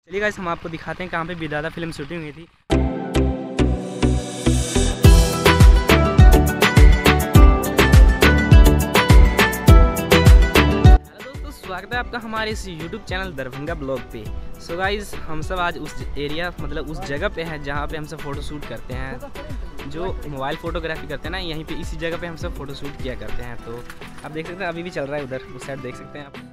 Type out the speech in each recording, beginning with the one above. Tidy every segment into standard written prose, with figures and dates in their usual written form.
चलिए गाइस हम आपको दिखाते हैं कहाँ पे विदाता फिल्म शूटिंग हुई थी। हेलो दोस्तों, स्वागत है आपका हमारे इस YouTube चैनल दरभंगा ब्लॉग पे। सो गाइस हम सब आज उस एरिया उस जगह पे हैं जहाँ पे हम सब फ़ोटो शूट करते हैं। जो मोबाइल फ़ोटोग्राफी करते हैं ना, यहीं पे इसी जगह पे हम सब फ़ोटो शूट किया करते हैं। तो आप देख सकते हैं अभी भी चल रहा है, उधर उस साइड देख सकते हैं आप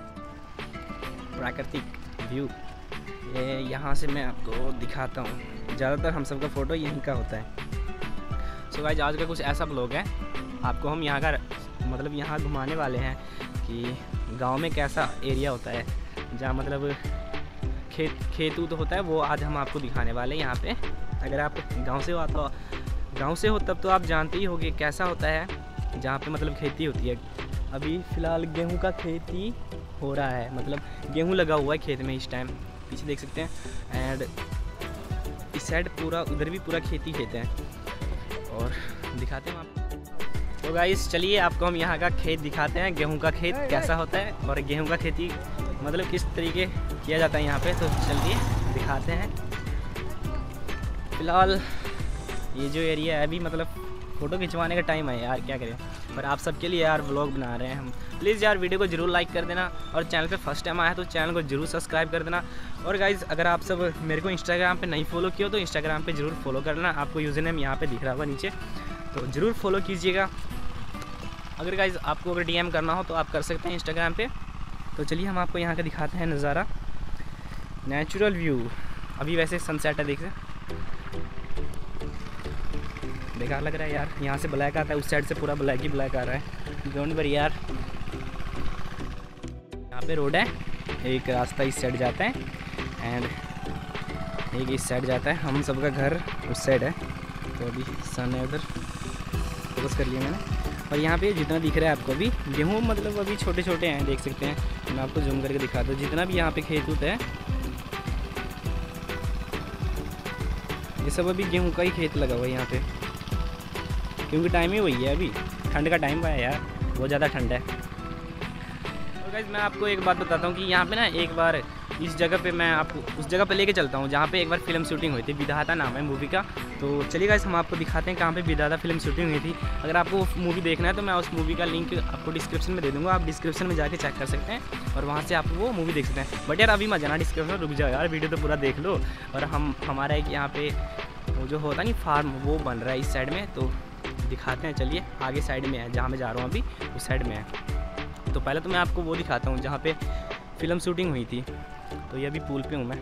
प्राकृतिक व्यू। ये यहाँ से मैं आपको दिखाता हूँ। ज़्यादातर हम सब का फ़ोटो यहीं का होता है। सो गाइस आज का कुछ ऐसा ब्लॉग है, आपको हम यहाँ का यहाँ घुमाने वाले हैं कि गांव में कैसा एरिया होता है, जहाँ खेत तो होता है, वो आज हम आपको दिखाने वाले हैं यहाँ पे। अगर आप गांव से हो तब तो आप जानते ही होंगे कैसा होता है जहाँ पे खेती होती है। अभी फ़िलहाल गेहूँ का खेती हो रहा है, गेहूँ लगा हुआ है खेत में इस टाइम, पीछे देख सकते हैं। एंड इस साइड पूरा, उधर भी पूरा खेती खेत है और दिखाते हैं आपको। तो गाइस चलिए आपको हम यहाँ का खेत दिखाते हैं, गेहूं का खेत कैसा होता है और गेहूं का खेती किस तरीके किया जाता है यहाँ पे। तो चलिए दिखाते हैं। फ़िलहाल ये जो एरिया है अभी फ़ोटो खिंचवाने का टाइम है यार, क्या करें। पर आप सबके लिए यार व्लॉग बना रहे हैं हम। प्लीज़ यार वीडियो को ज़रूर लाइक कर देना और चैनल पे फर्स्ट टाइम आया है तो चैनल को ज़रूर सब्सक्राइब कर देना। और गाइज़ अगर आप सब मेरे को इंस्टाग्राम पे नहीं फॉलो किया तो इंस्टाग्राम पे ज़रूर फॉलो कर लेना। आपको यूज़र नेम यहाँ पे दिख रहा होगा नीचे, तो ज़रूर फॉलो कीजिएगा। अगर गाइज़ आपको अगर DM करना हो तो आप कर सकते हैं इंस्टाग्राम पे। तो चलिए हम आपको यहाँ का दिखाते हैं नज़ारा, नेचुरल व्यू। अभी वैसे सनसेट है, देख सकते, बेकार लग रहा है यार। यहाँ से ब्लैक आता है, उस साइड से पूरा ब्लैक ही ब्लैक आ रहा है। डोंट वरी यार। यहाँ पे रोड है, एक रास्ता इस साइड जाता है एंड एक इस साइड जाता है। हम सबका घर उस साइड है, तो अभी सन है उधर, फोकस कर लिया मैंने। और यहाँ पे जितना दिख रहा है आपको अभी गेहूँ अभी छोटे छोटे हैं, देख सकते हैं। मैं आपको जूम करके दिखाता हूँ जितना भी यहाँ पे खेत होता है, ये सब अभी गेहूँ का ही खेत लगा हुआ है यहाँ पे, क्योंकि टाइम ही वही है। अभी ठंड का टाइम है यार, बहुत ज़्यादा ठंड है। तो गाइस मैं आपको एक बात बताता हूँ कि यहाँ पे ना एक बार इस जगह पे मैं आपको उस जगह पे लेके चलता हूँ जहाँ पे एक बार फिल्म शूटिंग हुई थी। विदाता नाम है मूवी का। तो चलिए गाइस हम आपको दिखाते हैं कहाँ पे विदाता फिल्म शूटिंग हुई थी। अगर आपको मूवी देखना है तो मैं उस मूवी का लिंक आपको डिस्क्रिप्शन में दे दूँगा, आप डिस्क्रिप्शन में जाके चेक कर सकते हैं और वहाँ से आप वो मूवी देख सकते हैं। बट यार अभी मत जाना डिस्क्रिप्शन, रुक जाओ यार, वीडियो तो पूरा देख लो। और हमारा एक यहाँ पे वो जो होता नहीं फार्म, वो बन रहा है इस साइड में, तो दिखाते हैं। चलिए आगे साइड में है, जहाँ मैं जा रहा हूँ अभी उस साइड में है। तो पहले तो मैं आपको वो दिखाता हूँ जहाँ पे फिल्म शूटिंग हुई थी। तो ये अभी पुल पे हूँ मैं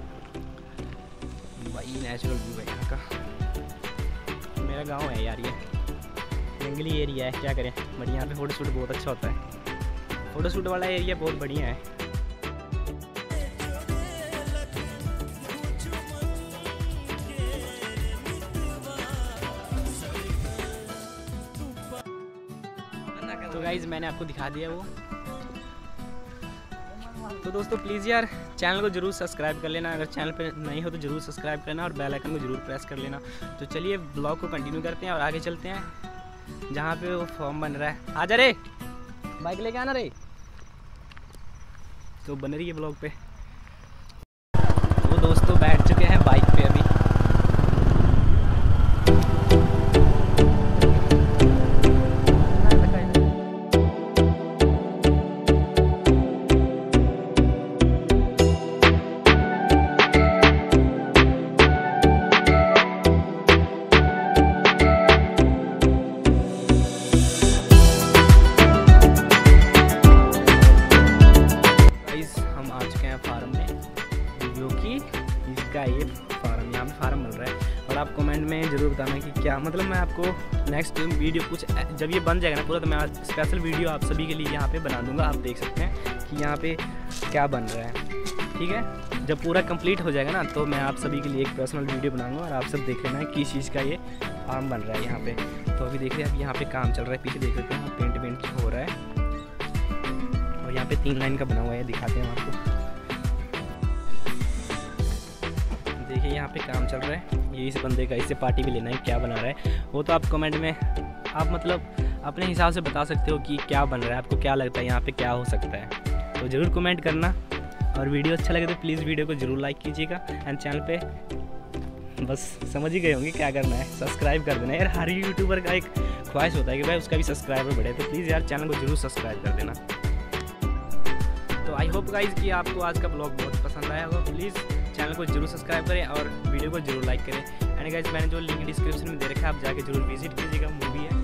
भाई, नेचुरल व्यू है यहाँ का। मेरा गांव है यार, ये जंगली एरिया है, क्या करें। बट यहाँ पे फ़ोटो शूट बहुत अच्छा होता है, फ़ोटो शूट वाला एरिया बहुत बढ़िया है। तो गाइज़ मैंने आपको दिखा दिया वो। तो दोस्तों प्लीज़ यार चैनल को ज़रूर सब्सक्राइब कर लेना, अगर चैनल पे नहीं हो तो ज़रूर सब्सक्राइब करना और बेल आइकन को ज़रूर प्रेस कर लेना। तो चलिए ब्लॉग को कंटिन्यू करते हैं और आगे चलते हैं जहाँ पे वो फॉर्म बन रहा है। आजा रे, बाइक लेके आना रे। तो बन रही है ब्लॉग पे। तो दोस्तों बैठ चुके हैं बाइक पे अभी। ये फार्म, यहाँ पे फार्म मिल रहा है। और आप कमेंट में ज़रूर बताना कि क्या मैं आपको नेक्स्ट वीडियो कुछ जब ये बन जाएगा ना पूरा, तो मैं स्पेशल वीडियो आप सभी के लिए यहाँ पे बना दूँगा। आप देख सकते हैं कि यहाँ पे क्या बन रहा है, ठीक है। जब पूरा कंप्लीट हो जाएगा ना तो मैं आप सभी के लिए एक पर्सनल वीडियो बनाऊँगा और आप सब देख लेना है किस चीज़ का ये फार्म बन रहा है यहाँ पर। तो अभी देखिए अभी यहाँ पर काम चल रहा है, पीछे देख सकते हैं पेंट हो रहा है और यहाँ पर 3 लाइन का बना हुआ है, दिखाते हैं आपको। देखिए यहाँ पे काम चल रहा है, ये इस बंदे का, इससे पार्टी भी लेना है, क्या बना रहा है वो तो आप कमेंट में आप अपने हिसाब से बता सकते हो कि क्या बन रहा है, आपको क्या लगता है यहाँ पे क्या हो सकता है। तो ज़रूर कमेंट करना और वीडियो अच्छा लगे तो प्लीज़ वीडियो को जरूर लाइक कीजिएगा एंड चैनल पे बस समझ ही गए होंगे क्या करना है, सब्सक्राइब कर देना यार। हर यूट्यूबर का एक ख्वाहिश होता है कि भाई उसका भी सब्सक्राइबर बढ़े, तो प्लीज़ यार चैनल को जरूर सब्सक्राइब कर देना। तो आई होप गाइज कि आपको आज का ब्लॉग बहुत पसंद आया होगा। प्लीज़ चैनल को जरूर सब्सक्राइब करें और वीडियो को जरूर लाइक करें। एंड गाइज मैंने जो लिंक डिस्क्रिप्शन में दे रखा है आप जाके जरूर विजिट कीजिएगा, मूवी है